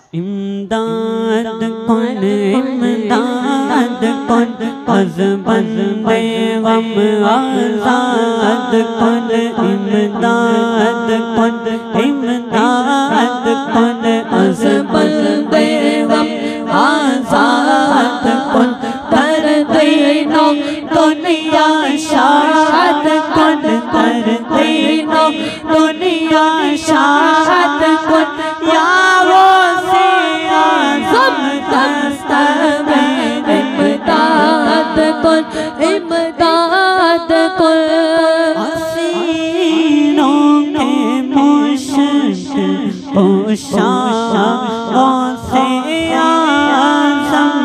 इमदाद कौन इमदाद कौन अज़ बंदे गम आज़ाद कौन इमदाद कौन इमदाद कौन अज़ बंदे गम आज़ाद कौन कर देनो दुनिया शाद कौन कर देनो दुनिया शाद कौन या वो इमदाद कुल हसीनों के मुश्किल कुशा से आज़म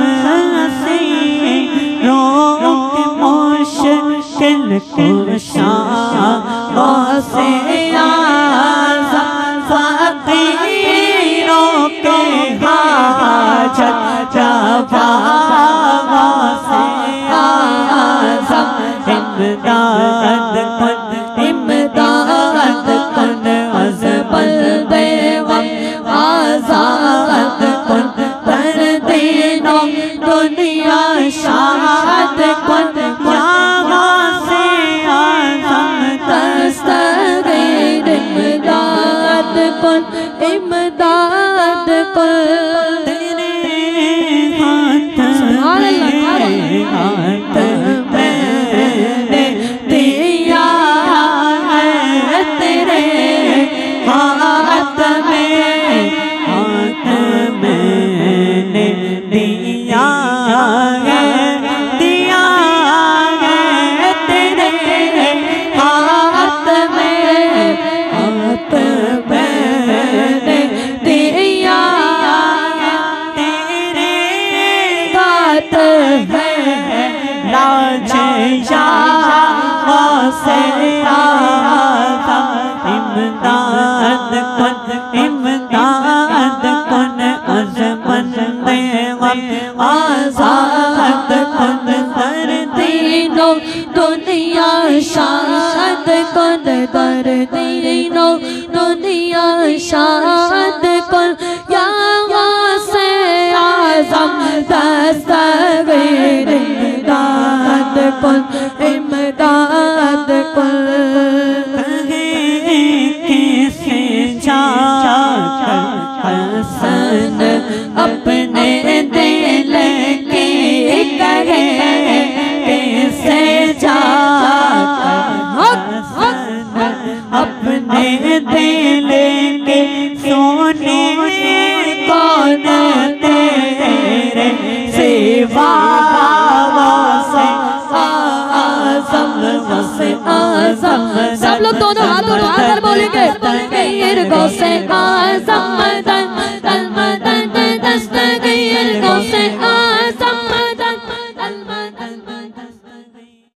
हसीनों के मुश्किल कुशा से आज़म फ़कीरों के हाजत जवा इमदाद कुन अज़ बंदे गम आज़ाद कुन कर देनो दुनिया शाद कुन या से आज़म दस्तगीर इमदाद कुन तेरे हाथ इमदाद कुन अज़ बंदे गम आज़ाद कुन कर देनो दुनिया शाद कुन कर देनो दुनिया शाद कुन या से आज़म दस्तगीर इमदाद कुन इमदाद कुन हसन अपने दिल की कहे कैसे जाकर हसन अपने दिल के सोने कौन तेरे सिवा से आज़म से आज़म सब लोग दोनों हाथ उठाकर बोलेंगे दस्तगीर गौसे आज़म दस्तगीर